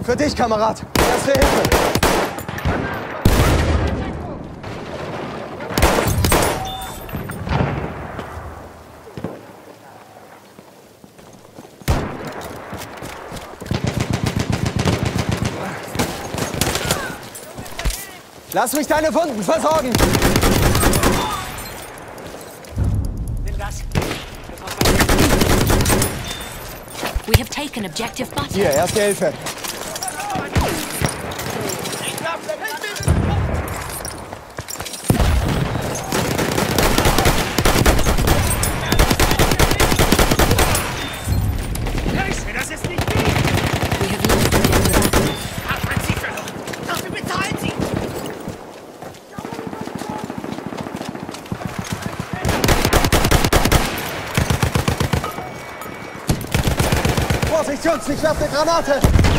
Für dich, Kamerad. Erste Hilfe. Lass mich deine Wunden versorgen. Nimm das. We have taken objective Butter. Hier, erste Hilfe. Das ist nicht viel. We have lost objective Butter. Hat man sie verloren. Dafür bezahlen sie. Vorsicht, Jungs, ich werfe eine Granate.